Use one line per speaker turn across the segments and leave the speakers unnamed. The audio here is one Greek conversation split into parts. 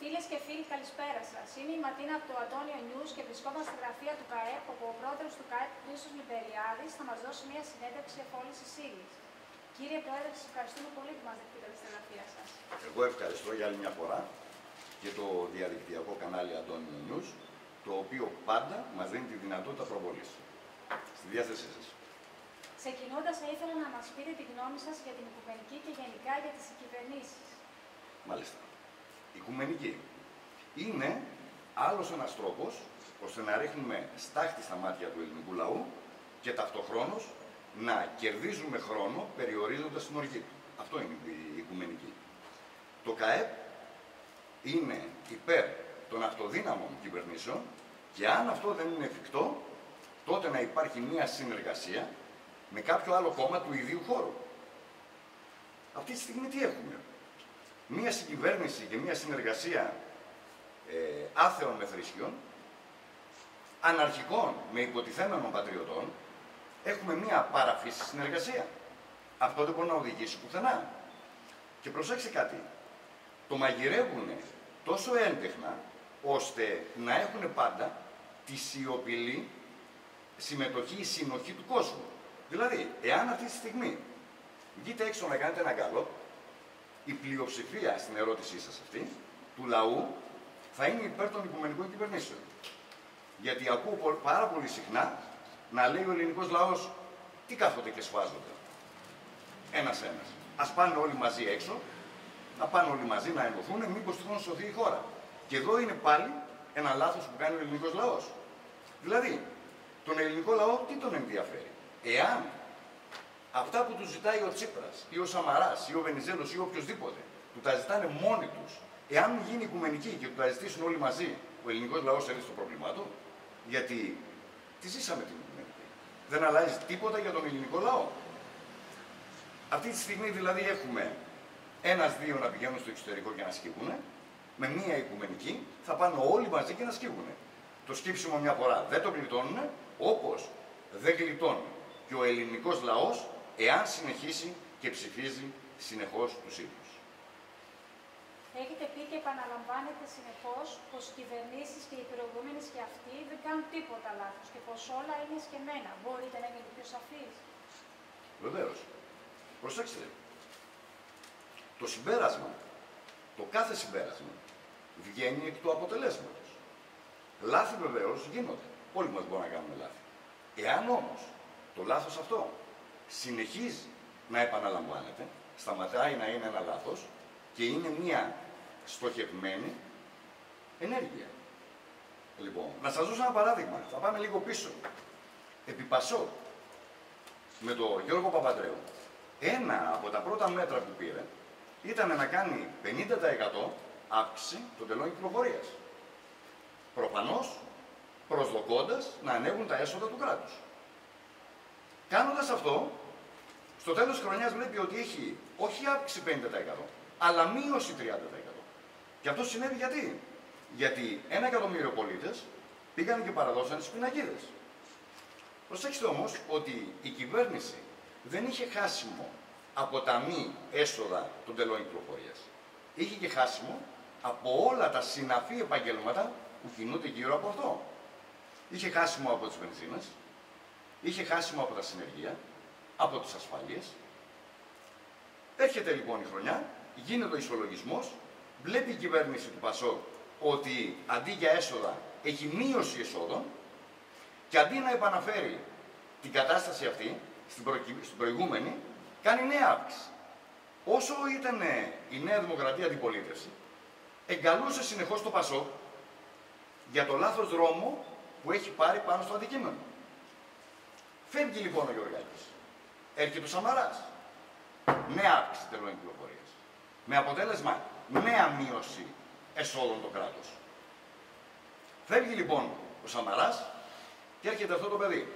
Φίλες και φίλοι, καλησπέρα σας. Είμαι η Ματίνα από το Αντώνιο News και βρισκόμαστε στη γραφεία του ΚΑΕΠ, όπου ο πρόεδρος του ΚΑΕΠ, Χρήστος Λιμπεριάδης, θα μας δώσει μια συνέντευξη εφόλησης ύλης. Κύριε Πρόεδρε, σας ευχαριστούμε πολύ που μας δεχτήκατε στη γραφεία σας.
Εγώ ευχαριστώ για άλλη μια φορά και το διαδικτυακό κανάλι Αντώνιο News, το οποίο πάντα μας δίνει τη δυνατότητα προβολής. Στη διάθεσή σας.
Ξεκινώντας, θα ήθελα να μας πείτε τη γνώμη σας για την οικουμενική και γενικά για τις κυβερνήσεις.
Μάλιστα. Η οικουμενική είναι άλλος ένας τρόπος ώστε να ρίχνουμε στάχτη στα μάτια του ελληνικού λαού και ταυτοχρόνως να κερδίζουμε χρόνο περιορίζοντας την οργή του. Αυτό είναι η οικουμενική. Το ΚΑΕΠ είναι υπέρ των αυτοδύναμων κυβερνήσεων και αν αυτό δεν είναι εφικτό, τότε να υπάρχει μία συνεργασία με κάποιο άλλο κόμμα του ιδίου χώρου. Αυτή τη στιγμή τι έχουμε? Μία συγκυβέρνηση και μία συνεργασία άθεων με θρησκειών, αναρχικών με υποτιθέμενων πατριωτών, έχουμε μία παραφύση συνεργασία. Αυτό δεν μπορεί να οδηγήσει πουθενά. Και προσέξτε κάτι, το μαγειρεύουν τόσο έντεχνα, ώστε να έχουν πάντα τη σιωπηλή συμμετοχή, συνοχή του κόσμου. Δηλαδή, εάν αυτή τη στιγμή βγείτε έξω να κάνετε ένα γκάλοπ, η πλειοψηφία στην ερώτησή σας αυτή, του λαού, θα είναι υπέρ των οικουμενικών κυβερνήσεων. Γιατί ακούω πάρα πολύ συχνά να λέει ο ελληνικός λαός, τι κάθονται και σφάζονται. Ένας-ένας. Ας πάνε όλοι μαζί έξω, να πάνε όλοι μαζί να ενωθούν, μήπως τυχόν σωθεί η χώρα. Και εδώ είναι πάλι ένα λάθος που κάνει ο ελληνικός λαός. Δηλαδή, τον ελληνικό λαό τι τον ενδιαφέρει? Εάν αυτά που του ζητάει ο Τσίπρας ή ο Σαμαράς ή ο Βενιζέλος ή οποιοδήποτε του τα ζητάνε μόνοι τους, εάν γίνει οικουμενική και του τα ζητήσουν όλοι μαζί, ο ελληνικός λαός έρθει στο πρόβλημά του, γιατί τη ζήσαμε την οικουμενική. Δεν αλλάζει τίποτα για τον ελληνικό λαό. Αυτή τη στιγμή δηλαδή έχουμε ένας-δύο να πηγαίνουν στο εξωτερικό και να σκύβουν, με μία οικουμενική θα πάνε όλοι μαζί και να σκύβουν. Το σκύψιμο μια φορά δεν το γλιτώνουν, όπως δεν γλιτώνει και ο ελληνικός λαός, εάν συνεχίσει και ψηφίζει συνεχώς τους ίδιους.
Έχετε πει και επαναλαμβάνετε συνεχώς πως οι κυβερνήσεις και οι προηγούμενες και αυτοί δεν κάνουν τίποτα λάθος και πως όλα είναι σκεμμένα. Μπορείτε να γίνετε πιο σαφείς?
Βεβαίως. Προσέξτε. Το συμπέρασμα, το κάθε συμπέρασμα, βγαίνει εκ του αποτελέσματος. Λάθη βεβαίως γίνονται. Όλοι μας μπορούμε να κάνουμε λάθη. Εάν όμως το λάθος αυτό συνεχίζει να επαναλαμβάνεται, σταματάει να είναι ένα λάθος και είναι μία στοχευμένη ενέργεια. Λοιπόν, να σας δώσω ένα παράδειγμα. Θα πάμε λίγο πίσω. Επί Πασόκ, με τον Γιώργο Παπαντρέου, ένα από τα πρώτα μέτρα που πήρε ήταν να κάνει 50% αύξηση των τελών κυκλοφορίας. Προφανώς προσδοκώντας να ανέβουν τα έσοδα του κράτους. Κάνοντας αυτό, στο τέλος της χρονιάς βλέπει ότι έχει όχι αύξηση 50%, αλλά μείωση 30%. Και αυτό συνέβη γιατί? Γιατί 1 εκατομμύριο πολίτες πήγαν και παραδώσαν τις πινακίδες. Προσέξτε όμως ότι η κυβέρνηση δεν είχε χάσιμο από τα μη έσοδα των τελών κυκλοφορίας. Είχε και χάσιμο από όλα τα συναφή επαγγέλματα που κινούνται γύρω από αυτό. Είχε χάσιμο από τις βενζίνες, είχε χάσιμο από τα συνεργεία, από τις ασφάλειες. Έρχεται λοιπόν η χρονιά, γίνεται ο ισολογισμός, βλέπει η κυβέρνηση του Πασόκ ότι αντί για έσοδα έχει μείωση εσόδων και αντί να επαναφέρει την κατάσταση αυτή στην προηγούμενη, κάνει νέα αύξηση. Όσο ήταν η Νέα Δημοκρατία αντιπολίτευση, εγκαλούσε συνεχώς το Πασόκ για το λάθος δρόμο που έχει πάρει πάνω στο αντικείμενο. Φεύγει λοιπόν ο Γεωργάκης. Έρχεται ο Σαμαράς. Νέα αύξηση τελών κυκλοφορίας. Με αποτέλεσμα νέα μείωση εσόδων το κράτος. Φεύγει λοιπόν ο Σαμαράς και έρχεται αυτό το παιδί.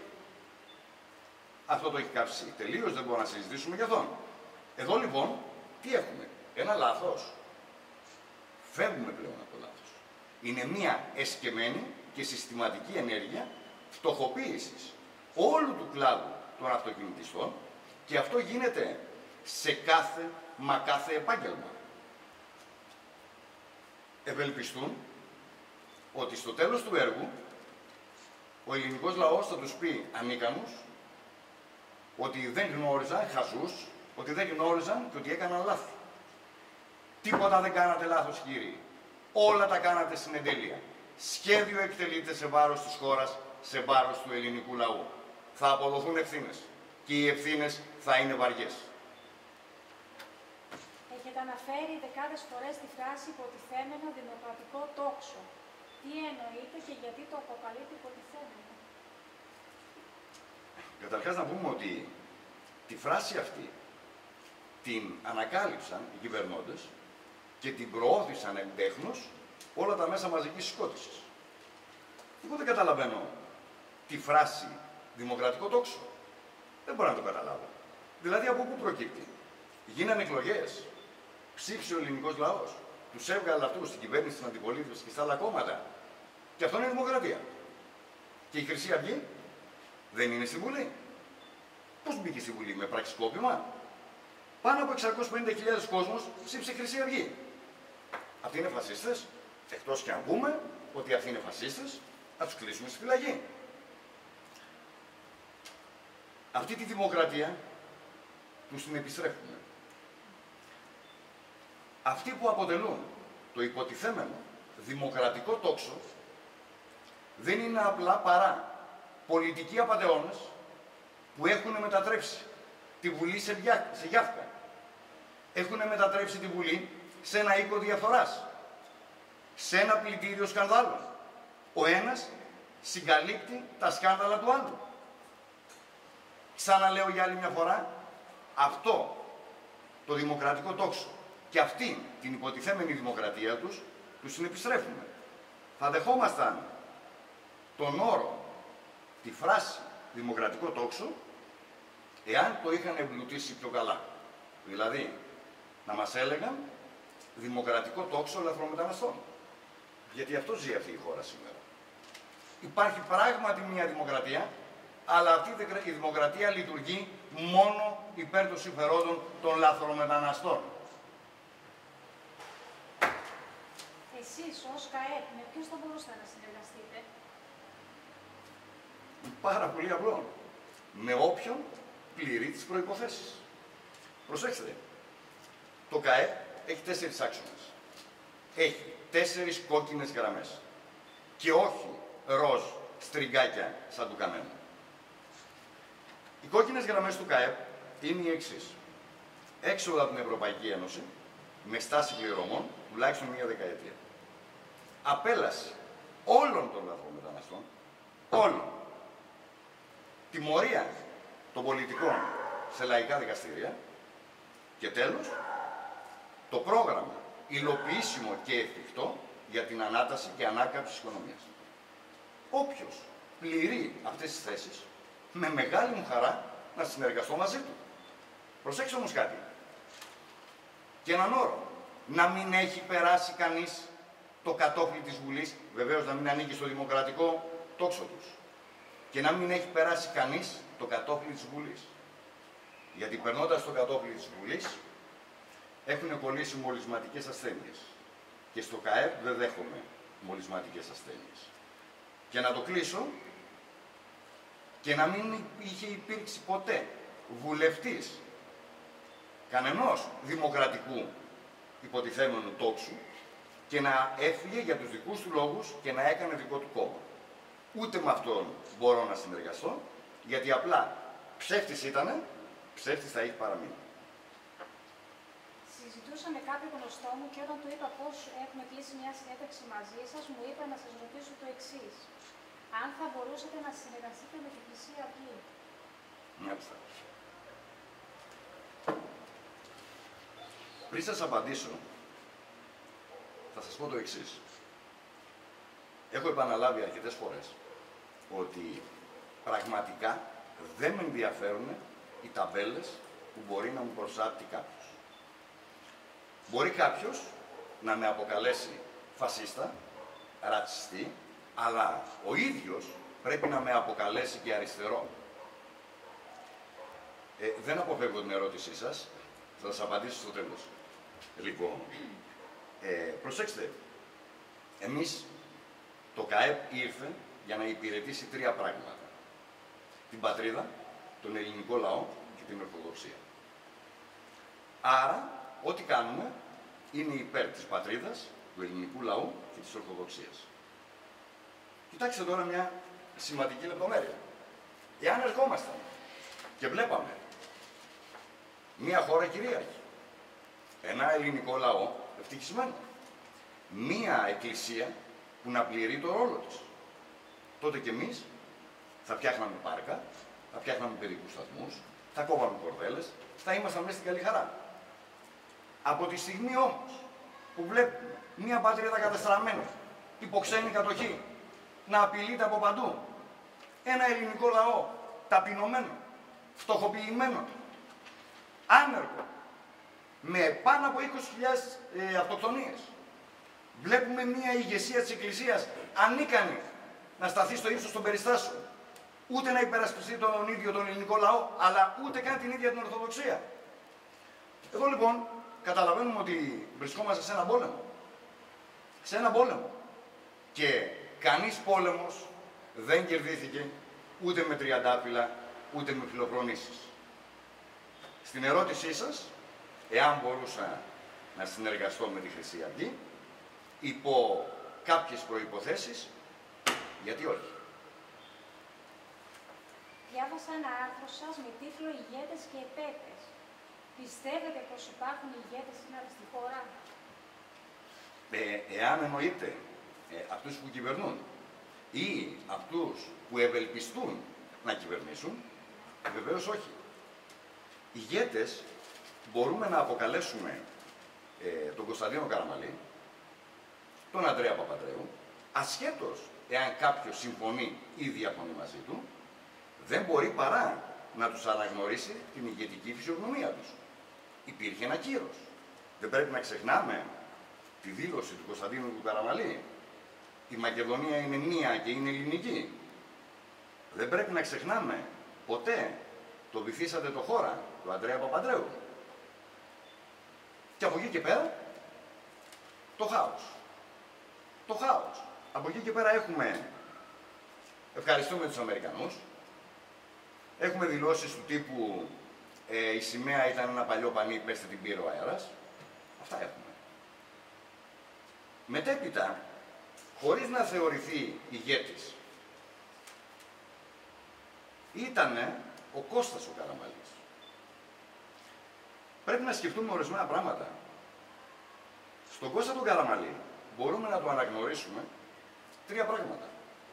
Αυτό το έχει κάψει τελείως, δεν μπορούμε να συζητήσουμε για αυτόν. Εδώ λοιπόν τι έχουμε? Ένα λάθος. Φεύγουμε πλέον από το λάθος. Είναι μια εσκεμμένη και συστηματική ενέργεια φτωχοποίησης όλου του κλάδου των αυτοκινητιστών και αυτό γίνεται σε κάθε επάγγελμα. ευελπιστούν ότι στο τέλος του έργου ο ελληνικός λαός θα τους πει ανίκανους, ότι δεν γνώριζαν, χαζούς, ότι δεν γνώριζαν και ότι έκαναν λάθη. Τίποτα δεν κάνατε λάθος, κύριοι. Όλα τα κάνατε στην εντέλεια. Σχέδιο εκτελείται σε βάρος της χώρας, σε βάρος του ελληνικού λαού. Θα αποδοθούν ευθύνες και οι ευθύνες θα είναι βαριές.
Έχετε αναφέρει δεκάδες φορές τη φράση υποτιθέμενο δημοκρατικό τόξο. Τι εννοείτε και γιατί το αποκαλείτε υποτιθέμενο?
Καταρχάς να πούμε ότι τη φράση αυτή την ανακάλυψαν οι κυβερνώντες και την προώθησαν εντέχνως όλα τα μέσα μαζικής συσκότησης. Εγώ δεν καταλαβαίνω τη φράση δημοκρατικό τόξο. Δεν μπορώ να το καταλάβω. Δηλαδή από πού προκύπτει? Γίνανε εκλογές, ψήφισε ο ελληνικός λαός, τους έβγαλε αυτούς στην κυβέρνηση, στην αντιπολίτευση και στα άλλα κόμματα. Και αυτό είναι δημοκρατία. Και η Χρυσή Αυγή δεν είναι στη Βουλή. Πώς μπήκε στη Βουλή, με πραξικόπημα? Πάνω από 650.000 κόσμος ψήφισε Χρυσή Αυγή. Αυτοί είναι φασίστες, εκτός και αν πούμε ότι αυτοί είναι φασίστες, να τους κλείσουμε στη φυλακή. Αυτή τη δημοκρατία τους την επιστρέφουμε. Αυτοί που αποτελούν το υποτιθέμενο δημοκρατικό τόξο δεν είναι απλά παρά πολιτικοί απατεώνες που έχουν μετατρέψει τη Βουλή σε γιάφκα. Έχουν μετατρέψει τη Βουλή σε ένα οίκο διαφθοράς, σε ένα πλητήριο σκανδάλων. Ο ένας συγκαλύπτει τα σκάνδαλα του άλλου. Ξαναλέω για άλλη μια φορά, αυτό το δημοκρατικό τόξο και αυτή την υποτιθέμενη δημοκρατία τους την επιστρέφουμε. Θα δεχόμασταν τον όρο, τη φράση δημοκρατικό τόξο, εάν το είχαν εμπλουτίσει πιο καλά. Δηλαδή, να μας έλεγαν δημοκρατικό τόξο λαθρομεταναστών. Γιατί αυτό ζει αυτή η χώρα σήμερα. Υπάρχει πράγματι μια δημοκρατία, αλλά αυτή η δημοκρατία λειτουργεί μόνο υπέρ των συμφερόντων των λαθρομεταναστών.
Εσείς ως ΚΑΕΠ με ποιους θα μπορούσατε να συνεργαστείτε?
Πάρα πολύ απλό. Με όποιον πληρεί τις προϋποθέσεις. Προσέξτε, το ΚΑΕΠ έχει 4 άξονες. Έχει 4 κόκκινες γραμμές. Και όχι ροζ στριγκάκια σαν του καμένου. Οι κόκκινες γραμμές του ΚΑΕΠ είναι οι εξής. Έξοδα από την Ευρωπαϊκή Ένωση, με στάση πληρωμών, τουλάχιστον μία δεκαετία. Απέλαση όλων των λαθρομεταναστών, όλων. Τιμωρία των πολιτικών σε λαϊκά δικαστήρια και τέλος, το πρόγραμμα υλοποιήσιμο και εφικτό για την ανάταση και ανάκαμψη της οικονομίας. Όποιος πληρεί αυτές τις θέσεις, με μεγάλη μου χαρά να συνεργαστώ μαζί του. Προσέξτε όμως κάτι. Και έναν όρο. Να μην έχει περάσει κανείς το κατόφλι της Βουλής, βεβαίως να μην ανήκει στο δημοκρατικό τόξο τους. Και να μην έχει περάσει κανείς το κατόφλι της Βουλής. Γιατί περνώντας το κατόφλι της Βουλής, έχουν κολλήσει μολυσματικές ασθένειες. Και στο ΚΑΕΠ δεν δέχομαι μολυσματικές ασθένειες. Και να το κλείσω, και να μην είχε υπήρξει ποτέ βουλευτής κανενός δημοκρατικού υποτιθέμενου τόξου και να έφυγε για τους δικούς του λόγους και να έκανε δικό του κόμμα. Ούτε με αυτόν μπορώ να συνεργαστώ, γιατί απλά ψεύτης ήτανε, ψεύτης θα έχει παραμείνει.
Συζητούσα με κάποιο γνωστό μου και όταν του είπα πώς έχουμε κλείσει μια συνέντευξη μαζί σας, μου είπε να σας ρωτήσω το εξής. Αν θα μπορούσατε να συνεργαστείτε με την Χρυσή Αυγή?
Μάλιστα. Πριν σας απαντήσω, θα σας πω το εξής. Έχω επαναλάβει αρκετές φορές ότι πραγματικά δεν με ενδιαφέρουν οι ταμπέλες που μπορεί να μου προσάπτει κάποιος. Μπορεί κάποιος να με αποκαλέσει φασίστα, ρατσιστή, αλλά ο ίδιος πρέπει να με αποκαλέσει και αριστερό. Δεν αποφεύγω την ερώτησή σας, θα σας απαντήσω στο τέλος. Λοιπόν, προσέξτε, Εμείς, το ΚΑΕΠ ήρθε για να υπηρετήσει τρία πράγματα. Την πατρίδα, τον ελληνικό λαό και την Ορθοδοξία. Άρα, ό,τι κάνουμε είναι υπέρ της πατρίδας, του ελληνικού λαού και της Ορθοδοξίας. Κοιτάξτε τώρα μια σημαντική λεπτομέρεια. Εάν ερχόμασταν και βλέπαμε μια χώρα κυρίαρχη, ένα ελληνικό λαό ευτυχισμένο, μια εκκλησία που να πληρεί το ρόλο της, τότε κι εμείς θα φτιάχναμε πάρκα, θα φτιάχναμε παιδικούς σταθμούς, θα κόβαμε κορδέλες, θα ήμασταν μέσα στην καλή χαρά. Από τη στιγμή όμως που βλέπουμε μια πατρίδα κατεστραμμένη, υπό ξένη κατοχή, να απειλείται από παντού, ένα ελληνικό λαό ταπεινωμένο, φτωχοποιημένο, άνεργο, με πάνω από 20.000 αυτοκτονίες. Βλέπουμε μια ηγεσία της Εκκλησίας ανίκανη να σταθεί στο ύψος των περιστάσεων, ούτε να υπερασπιστεί τον ίδιο τον ελληνικό λαό, αλλά ούτε καν την ίδια την Ορθοδοξία. Εδώ λοιπόν καταλαβαίνουμε ότι βρισκόμαστε σε ένα πόλεμο. Σε ένα πόλεμο. Και κανείς πόλεμος δεν κερδίθηκε ούτε με τριαντάφυλλα, ούτε με φιλοφρονήσεις. Στην ερώτησή σας, εάν μπορούσα να συνεργαστώ με τη Χρυσή Αυγή, υπό κάποιες προϋποθέσεις, γιατί όχι.
Διάβασα ένα άρθρο σας με τίτλο «Ηγέτες και επέτες». Πιστεύετε πως υπάρχουν ηγέτες σήμερα στη χώρα?
Εάν εννοείται αυτούς που κυβερνούν ή αυτούς που ευελπιστούν να κυβερνήσουν, βεβαίως όχι. Ηγέτες μπορούμε να αποκαλέσουμε τον Κωνσταντίνο Καραμαλή, τον Ανδρέα Παπανδρέου, ασχέτως εάν κάποιος συμφωνεί ή διαφωνεί μαζί του, δεν μπορεί παρά να τους αναγνωρίσει την ηγετική φυσιογνωμία τους. Υπήρχε ένα κύρος. Δεν πρέπει να ξεχνάμε τη δήλωση του Κωνσταντίνου του Καραμαλή. Η Μακεδονία είναι μία και είναι ελληνική. Δεν πρέπει να ξεχνάμε ποτέ το «Βυθίσατε το χώρα» του Ανδρέα Παπανδρέου. Και από εκεί και πέρα, το χάος. Το χάος. Από εκεί και πέρα έχουμε, ευχαριστούμε τους Αμερικανούς, έχουμε δηλώσεις του τύπου η σημαία ήταν ένα παλιό πανί, πέστε την πήρε ο αέρας. Αυτά έχουμε. Μετέπειτα, χωρίς να θεωρηθεί ηγέτης, ήτανε ο Κώστας ο Καραμαλής. Πρέπει να σκεφτούμε ορισμένα πράγματα. Στον Κώστα τον Καραμαλή μπορούμε να το αναγνωρίσουμε τρία πράγματα.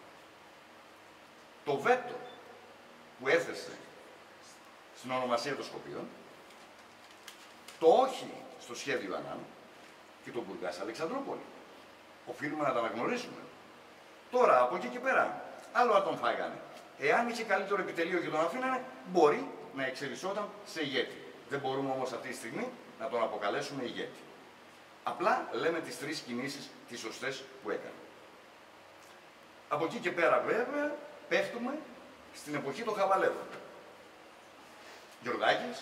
Το βέτο που έθεσε στην ονομασία των Σκοπίων, το όχι στο σχέδιο Ανάν και τον Μπουργκάς Αλεξανδρούπολη. Οφείλουμε να τα αναγνωρίσουμε. Τώρα, από εκεί και πέρα, άλλο αν τον φάγανε. Εάν είχε καλύτερο επιτελείο και τον αφήνανε, μπορεί να εξελισσόταν σε ηγέτη. Δεν μπορούμε όμως αυτή τη στιγμή να τον αποκαλέσουμε ηγέτη. Απλά λέμε τις τρεις κινήσεις τις σωστές που έκανε. Από εκεί και πέρα βέβαια πέφτουμε στην εποχή των Χαβαλέδων. Γιωργάκης,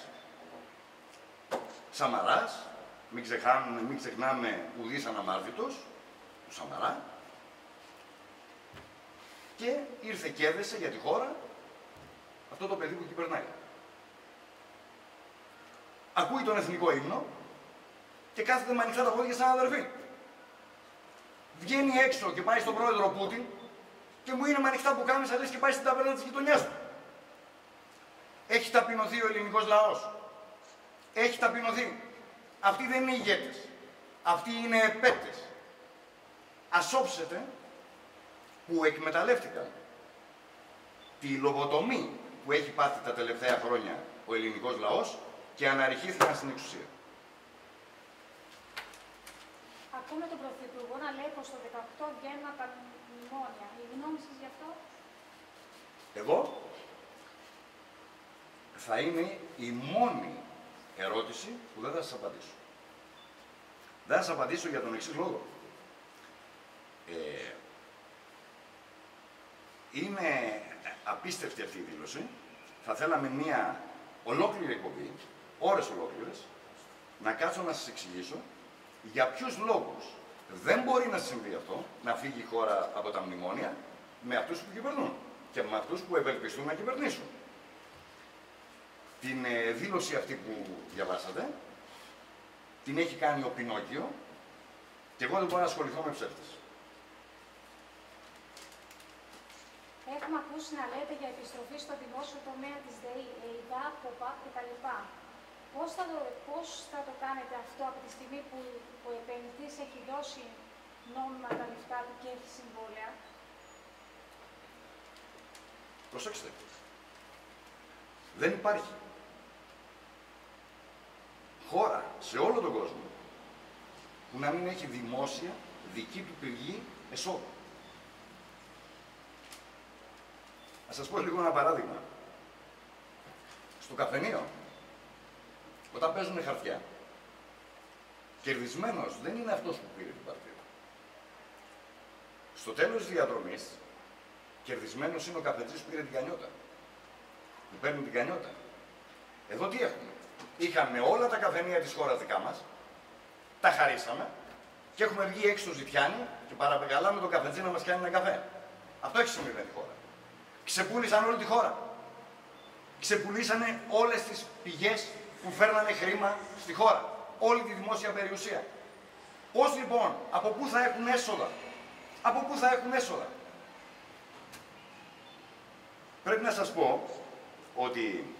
Σαμαράς, μην ξεχνάμε ουδής αναμάρτητος, του Σαμαρά, και ήρθε και έδεσε για τη χώρα αυτό το παιδί που κυβερνάει. Ακούει τον εθνικό ύμνο και κάθεται με ανοιχτά τα πόδια σαν αδερφή. Βγαίνει έξω και πάει στον πρόεδρο Πούτιν και μου είναι με ανοιχτά πουκάμισα, λες και πάει στην ταβέρνα της γειτονιάς του. Έχει ταπεινωθεί ο ελληνικός λαός. Έχει ταπεινωθεί. Αυτοί δεν είναι ηγέτες. Αυτοί είναι επέτες. Ασόψετε που εκμεταλλεύτηκαν τη λογοτομή που έχει πάθει τα τελευταία χρόνια ο ελληνικός λαός και αναρριχήθηκαν στην εξουσία.
Ακούμε τον Πρωθυπουργό να λέει πως το 18 βγαίνουν από τα μνημόνια. Η γνώμη σας γι' αυτό?
Εγώ θα είναι η μόνη ερώτηση που δεν θα σας απαντήσω. Δεν θα σας απαντήσω για τον εξής λόγο. Είναι απίστευτη αυτή η δήλωση. Θα θέλαμε μία ολόκληρη εκπομπή, ώρες ολόκληρες, να κάτσω να σας εξηγήσω για ποιους λόγους Δεν μπορεί να συμβεί αυτό, να φύγει η χώρα από τα μνημόνια με αυτούς που κυβερνούν και με αυτούς που ευελπιστούν να κυβερνήσουν. Την δήλωση αυτή που διαβάσατε, την έχει κάνει ο Πινόκιο και εγώ δεν μπορώ να ασχοληθώ με ψεύτες.
Έχουμε ακούσει να λέτε για επιστροφή στο δημόσιο τομέα της ΔΕΗ, ΕΙΔΑ, ΠΟΠΑ κτλ. Πώς θα το κάνετε αυτό από τη στιγμή που ο επενδυτής έχει δώσει νόμιμα τα λεφτά του και έχει συμβόλαια?
Προσέξτε. Δεν υπάρχει χώρα σε όλο τον κόσμο που να μην έχει δημόσια δική του πηγή εσόδου. Να σας πω λίγο ένα παράδειγμα. Στο καφενείο, όταν παίζουν χαρτιά, κερδισμένος δεν είναι αυτός που πήρε την παρτίδα. Στο τέλος της διαδρομής, κερδισμένος είναι ο καφετζής που πήρε την κανιότα. Που παίρνει την κανιότα. Εδώ τι έχουμε? Είχαμε όλα τα καφενεία της χώρας δικά μας, τα χαρίσαμε και έχουμε βγει έξω στο Ζητιάνι και παραπεγαλάμε τον καφετζή να μας κάνει ένα καφέ. Αυτό έχει συμβεί με τη χώρα. Ξεπούλησαν όλη τη χώρα. Ξεπουλήσανε όλες τις πηγές που φέρνανε χρήμα στη χώρα. Όλη τη δημόσια περιουσία. Πώς λοιπόν, από πού θα έχουν έσοδα? Από πού θα έχουν έσοδα? Πρέπει να σας πω ότι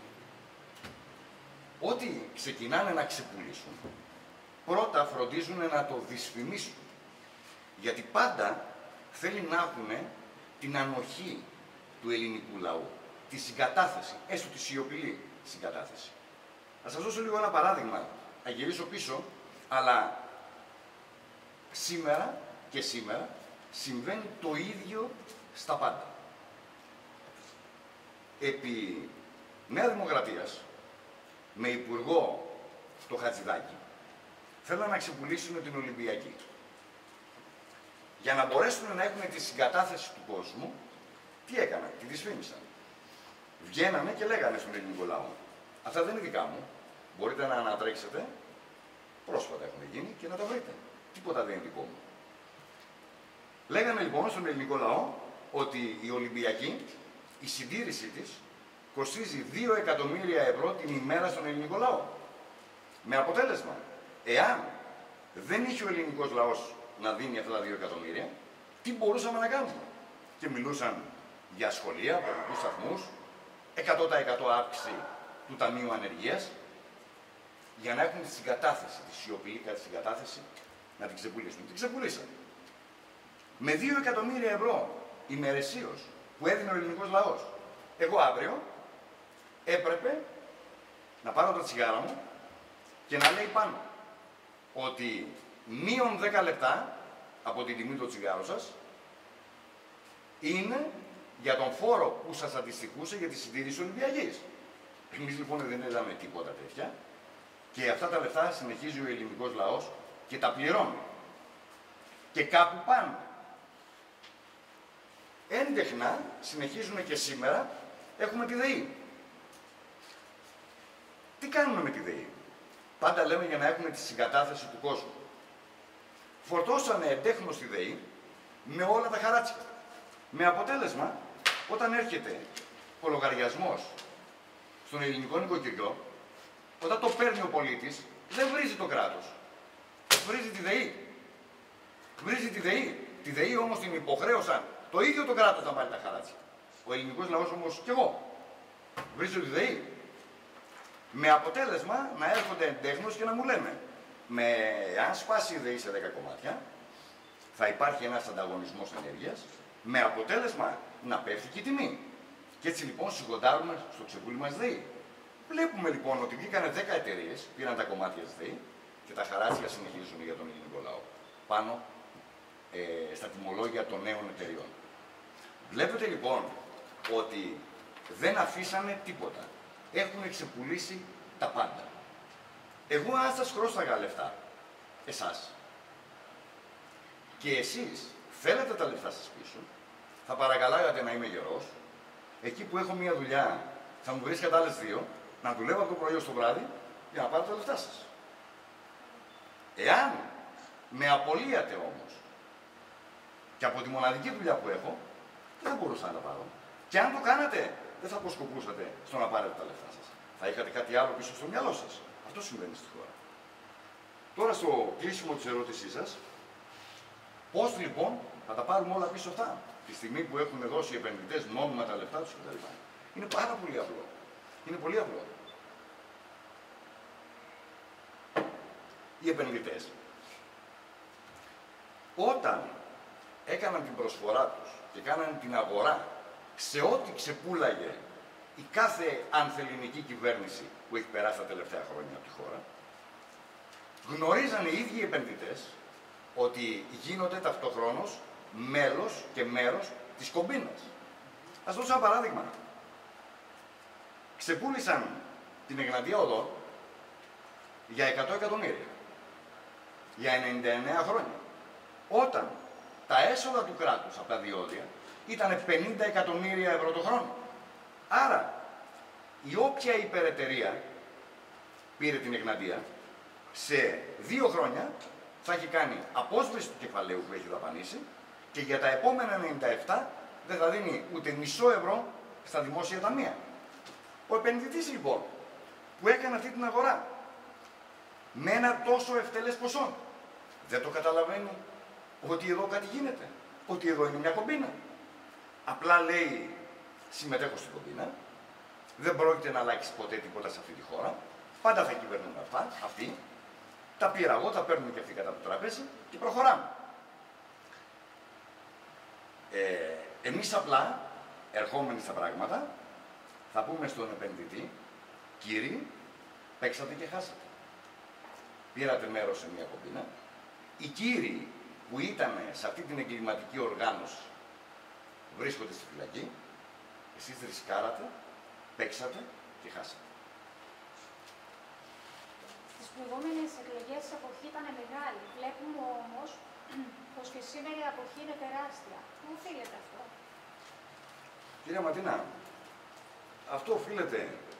ό,τι ξεκινάνε να ξεπουλήσουν, πρώτα φροντίζουν να το δυσφημίσουν. Γιατί πάντα θέλει να έχουν την ανοχή του ελληνικού λαού, τη συγκατάθεση, έστω τη σιωπηλή συγκατάθεση. Θα σας δώσω λίγο ένα παράδειγμα, θα γυρίσω πίσω, αλλά σήμερα και σήμερα συμβαίνει το ίδιο στα πάντα. Επί Νέα Δημοκρατίας, με υπουργό το Χατζηδάκη, θέλουν να ξεπουλήσουν την Ολυμπιακή. Για να μπορέσουν να έχουν τη συγκατάθεση του κόσμου, τι έκαναν? Τη δυσφήμισαν. Βγαίνανε και λέγανε στον ελληνικό λαό: αυτά δεν είναι δικά μου. Μπορείτε να ανατρέξετε. Πρόσφατα έχουν γίνει και να τα βρείτε. Τίποτα δεν είναι δικό μου. Λέγανε λοιπόν στον ελληνικό λαό ότι η Ολυμπιακή, η συντήρησή της, κοστίζει 2 εκατομμύρια ευρώ την ημέρα στον ελληνικό λαό. Με αποτέλεσμα, εάν δεν είχε ο ελληνικός λαός να δίνει αυτά τα 2 εκατομμύρια, τι μπορούσαμε να κάνουμε? Και μιλούσαν για σχολεία, παιδικούς σταθμούς, 100% αύξηση του Ταμείου Ανεργίας, για να έχουν τη συγκατάθεση, τη σιωπηλή συγκατάθεση, να την ξεπουλήσουν. Την ξεπουλήσαν. Με 2 εκατομμύρια ευρώ ημερησίως που έδινε ο ελληνικός λαός, εγώ αύριο έπρεπε να πάρω τα τσιγάρα μου και να λέει πάνω ότι μείον 10 λεπτά από την τιμή του τσιγάρου σας είναι για τον φόρο που σας αντιστοιχούσε για τη συντήρηση Ολυμπιακής. Εμείς λοιπόν δεν είδαμε τίποτα τέτοια και αυτά τα λεφτά συνεχίζει ο ελληνικός λαός και τα πληρώνει. Και κάπου πάνε. Έντεχνα συνεχίζουμε και σήμερα, έχουμε τη ΔΕΗ. Τι κάνουμε με τη ΔΕΗ? Πάντα λέμε για να έχουμε τη συγκατάθεση του κόσμου. Φορτώσανε εντέχνως τη ΔΕΗ με όλα τα χαράτσια. Με αποτέλεσμα, όταν έρχεται ο λογαριασμός στον ελληνικό νοικοκυριό, όταν το παίρνει ο πολίτης, δεν βρίζει το κράτος. Βρίζει τη ΔΕΗ. Βρίζει τη ΔΕΗ. Τη ΔΕΗ όμως την υποχρέωσαν το ίδιο το κράτος να πάρει τα χαράτσια. Ο ελληνικός λαός όμως κι εγώ. Βρίζω τη ΔΕΗ. Με αποτέλεσμα να έρχονται εντέχνως και να μου λένε, αν σπάσει η ΔΕΗ σε 10 κομμάτια, θα υπάρχει ένας ανταγωνισμός ενέργειας, με αποτέλεσμα να πέφτει και η τιμή. Και έτσι λοιπόν σιγοντάρουμε στο ξεπούλημα της ΔΕΗ. Βλέπουμε λοιπόν ότι βγήκανε 10 εταιρείες, πήραν τα κομμάτια της ΔΕΗ και τα χαράτσια συνεχίζουν για τον ελληνικό λαό πάνω στα τιμολόγια των νέων εταιρεών. Βλέπετε λοιπόν ότι δεν αφήσανε τίποτα. Έχουν ξεπουλήσει τα πάντα. Εγώ αν σας χρώσαγα λεφτά, εσάς, και εσείς θέλετε τα λεφτά σας πίσω, θα παρακαλάγατε να είμαι γερός, εκεί που έχω μία δουλειά θα μου βρίσκατε άλλες 2, να δουλεύω από το πρωί ως το βράδυ για να πάρω τα λεφτά σας. Εάν Με απολύατε όμως. Και από τη μοναδική δουλειά που έχω, δεν θα μπορούσα να τα πάρω. Και αν το κάνατε, δεν θα αποσκοπούσατε στο να πάρετε τα λεφτά σας. Θα είχατε κάτι άλλο πίσω στο μυαλό σας. Αυτό συμβαίνει στη χώρα. Τώρα στο κλείσιμο της ερώτησής σας, πώς λοιπόν θα τα πάρουμε όλα πίσω αυτά, τη στιγμή που έχουν δώσει οι επενδυτές νόμιμα τα λεφτά τους κτλ. Είναι πάρα πολύ απλό. Είναι πολύ απλό. Οι επενδυτές, όταν έκαναν την προσφορά τους και κάναν την αγορά σε ό,τι ξεπούλαγε η κάθε ανθελληνική κυβέρνηση που έχει περάσει τα τελευταία χρόνια από τη χώρα, γνωρίζαν οι ίδιοι οι επενδυτές ότι γίνονται ταυτοχρόνως μέλος και μέρος της κομπίνας. Ας δώσω ένα παράδειγμα. Ξεπούλησαν την Εγνατία Οδό για 100 εκατομμύρια. Για 99 χρόνια. Όταν τα έσοδα του κράτους από τα διόδια ήταν 50 εκατομμύρια ευρώ το χρόνο. Άρα, η όποια υπερεταιρεία πήρε την Εγνατία, σε 2 χρόνια θα έχει κάνει απόσβεση του κεφαλαίου που έχει δαπανίσει και για τα επόμενα 97 δεν θα δίνει ούτε μισό ευρώ στα δημόσια ταμεία. Ο επενδυτής λοιπόν που έκανε αυτή την αγορά με ένα τόσο ευτελές ποσό δεν το καταλαβαίνει ότι εδώ κάτι γίνεται, ότι εδώ είναι μια κομπίνα. Απλά λέει συμμετέχω στην κομπίνα, δεν πρόκειται να αλλάξει ποτέ τίποτα σε αυτή τη χώρα, πάντα θα κυβερνούν αυτοί, τα πήρα εγώ, τα παίρνουν και αυτοί κατά το τραπέζι και προχωράμε. Εμείς απλά, ερχόμενοι στα πράγματα, θα πούμε στον επενδυτή, κύριοι, παίξατε και χάσατε. Πήρατε μέρος σε μια κομπίνα. Οι κύριοι που ήταν σε αυτή την εγκληματική οργάνωση βρίσκονται στη φυλακή, εσείς ρισκάρατε, παίξατε και χάσατε.
Στις προηγούμενες εκλογές η αποχή ήταν μεγάλη. Βλέπουμε όμως πως και σήμερα η αποχή είναι τεράστια. Πού οφείλεται αυτό?
Κυρία Ματίνα, αυτό οφείλεται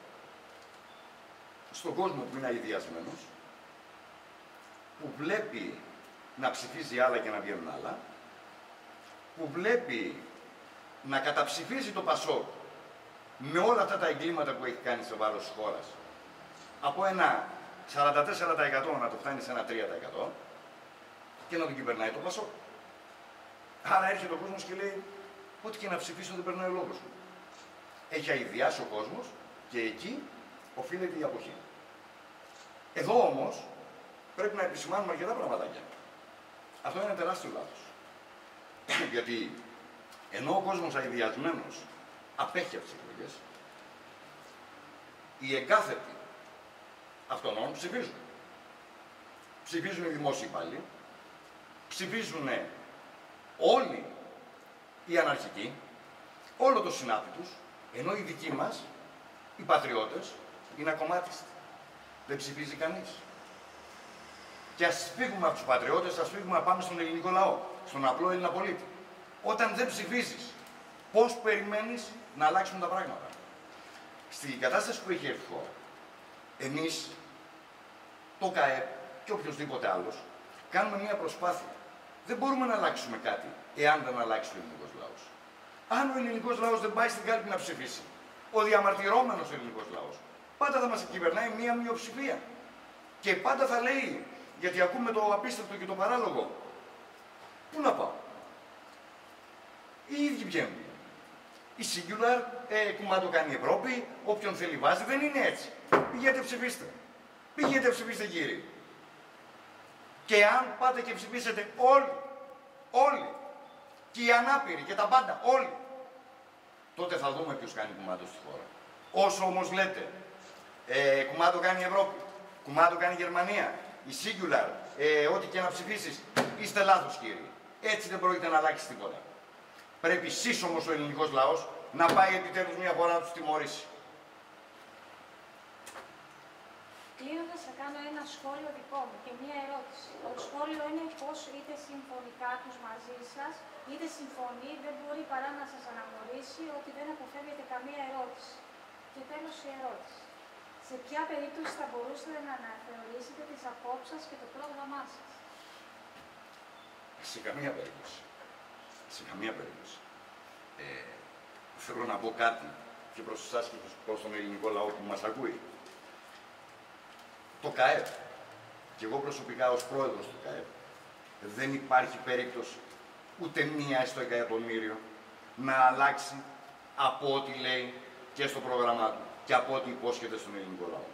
στον κόσμο που είναι αηδιασμένος, που βλέπει να ψηφίζει άλλα και να βγαίνουν άλλα, που βλέπει να καταψηφίζει το ΠΑΣΟΚ με όλα αυτά τα εγκλήματα που έχει κάνει σε βάρος της χώρας, από ένα 44% να το φτάνει σε ένα 3% και να τον κυβερνάει το ΠΑΣΟΚ. Άρα έρχεται ο κόσμος και λέει, ό,τι και να ψηφίσω δεν περνάει ο λόγος μου. Έχει αηδιάσει ο κόσμος και εκεί οφείλεται η αποχή. Εδώ όμως πρέπει να επισημάνουμε αρκετά πραγματάκια. Αυτό είναι τεράστιο λάθος. Γιατί ενώ ο κόσμος αηδιασμένος απέχει από τις εκλογές, οι εκάθετοι αυτών ψηφίζουν. Ψηφίζουν οι δημόσιοι υπάλληλοι, ψηφίζουν όλοι οι αναρχικοί, όλο το συνάφι τους, ενώ οι δικοί μας, οι πατριώτες, είναι ακομμάτιστοι. Δεν ψηφίζει κανείς. Και ας φύγουμε από τους πατριώτες, ας φύγουμε να πάμε στον ελληνικό λαό, στον απλό Έλληνα πολίτη. Όταν δεν ψηφίζεις, πώς περιμένεις να αλλάξουν τα πράγματα? Στην κατάσταση που έχει έρθει η χώρα, εμείς, το ΚΑΕΠ και οποιοδήποτε άλλος, κάνουμε μια προσπάθεια. Δεν μπορούμε να αλλάξουμε κάτι, εάν δεν αλλάξει ο ελληνικός λαός. Αν ο ελληνικός λαός δεν πάει στην κάλπη να ψηφίσει, ο διαμαρτυρόμενος ελληνικός λαός, πάντα θα μας κυβερνάει μία μειοψηφία. Και πάντα θα λέει, γιατί ακούμε το απίστευτο και το παράλογο, πού να πάω? Οι ίδιοι βγαίνουν. Η Singular, κουμάντο κάνει η Ευρώπη, όποιον θέλει βάζει, δεν είναι έτσι. Πηγαίνετε ψηφίστε. Πηγαίνετε ψηφίστε κύριοι. Και αν πάτε και ψηφίσετε όλοι, και οι ανάπηροι και τα πάντα, όλοι, τότε θα δούμε ποιος κάνει κουμάντο στη χώρα. Όσο όμως λέτε, κουμάντο κάνει η Ευρώπη, κουμάντο κάνει η Γερμανία, η Singular, ό,τι και να ψηφίσεις, είστε λάθος κύριοι. Έτσι δεν πρόκειται να αλλάξει τίποτα. Πρέπει εσείς όμως ο ελληνικός λαός να πάει επιτέλους μια φορά να τους τιμωρήσει.
Κλείνοντας, θα κάνω ένα σχόλιο δικό μου και μία ερώτηση. Το σχόλιο είναι πως είτε συμφωνεί κάποιος μαζί σας, είτε συμφωνεί, δεν μπορεί παρά να σας αναγνωρίσει ότι δεν αποφεύγεται καμία ερώτηση. Και τέλος η ερώτηση. Σε ποια περίπτωση θα μπορούσατε να αναθεωρήσετε τις απόψεις σας και το πρόγραμμά σας?
Σε καμία περίπτωση. Σε καμία περίπτωση. Θέλω να πω κάτι και προς εσάς και προς τον ελληνικό λαό που μας ακούει. Το ΚΑΕΠ, και εγώ προσωπικά ως πρόεδρος του ΚΑΕΠ, δεν υπάρχει περίπτωση ούτε μία στο εκατομμύριο να αλλάξει από ό,τι λέει και στο πρόγραμμά του και από ό,τι υπόσχεται στον ελληνικό λαό.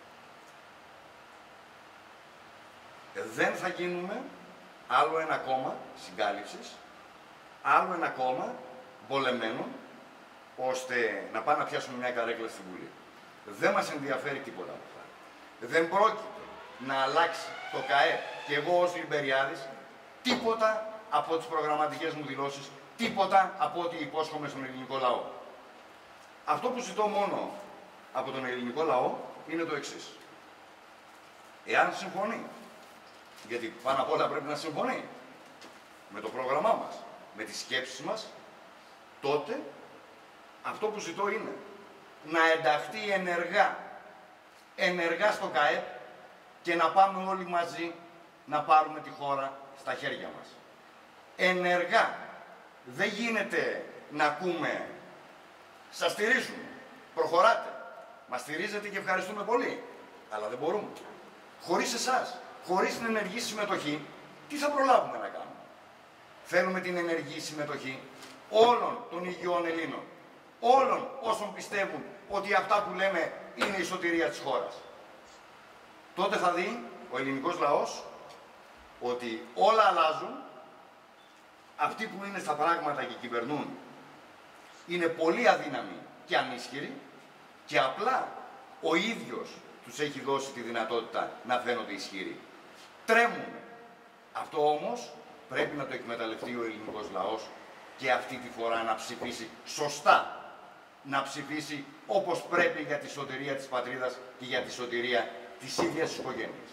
Δεν θα γίνουμε άλλο ένα κόμμα συγκάλυψης, άλλο ένα κόμμα πολεμένων, ώστε να πάνε να πιάσουμε μια καρέκλα στη Βουλή. Δεν μας ενδιαφέρει τίποτα από αυτά. Δεν πρόκειται να αλλάξει το ΚΑΕΠ και εγώ ως Λιμπεριάδης τίποτα από τις προγραμματικές μου δηλώσεις, τίποτα από ό,τι υπόσχομαι στον ελληνικό λαό. Αυτό που ζητώ μόνο από τον ελληνικό λαό είναι το εξής. Εάν συμφωνεί, γιατί πάνω απ' όλα πρέπει να συμφωνεί με το πρόγραμμά μας, με τις σκέψεις μας, τότε αυτό που ζητώ είναι να ενταχθεί ενεργά στο ΚΑΕΠ και να πάμε όλοι μαζί να πάρουμε τη χώρα στα χέρια μας. Ενεργά. Δεν γίνεται να ακούμε «Σας στηρίζουμε, προχωράτε, μας στηρίζετε και ευχαριστούμε πολύ», αλλά δεν μπορούμε. Χωρίς εσάς, χωρίς την ενεργή συμμετοχή, τι θα προλάβουμε να κάνουμε? Θέλουμε την ενεργή συμμετοχή όλων των υγιών Ελλήνων, όλων όσων πιστεύουν ότι αυτά που λέμε είναι η σωτηρία της χώρας. Τότε θα δει ο ελληνικός λαός ότι όλα αλλάζουν, αυτοί που είναι στα πράγματα και κυβερνούν είναι πολύ αδύναμοι και ανίσχυροι και απλά ο ίδιος τους έχει δώσει τη δυνατότητα να φαίνονται ισχυροί. Τρέμουν. Αυτό όμως πρέπει να το εκμεταλλευτεί ο ελληνικός λαός και αυτή τη φορά να ψηφίσει σωστά. Να ψηφίσει όπως πρέπει για τη σωτηρία της πατρίδας και για τη σωτηρία της ίδιας της οικογένειας.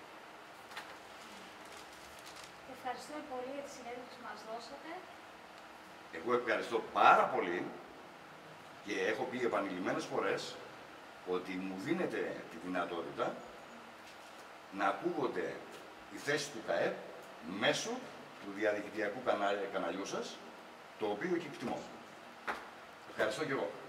Ευχαριστούμε πολύ για τη συνέντευξη που μας δώσατε.
Εγώ ευχαριστώ πάρα πολύ και έχω πει επανειλημμένες φορές ότι μου δίνεται τη δυνατότητα να ακούγονται οι θέσεις του ΚΑΕΠ μέσω του διαδικτυακού καναλιού σας, το οποίο και εκτιμώ. Ευχαριστώ και εγώ.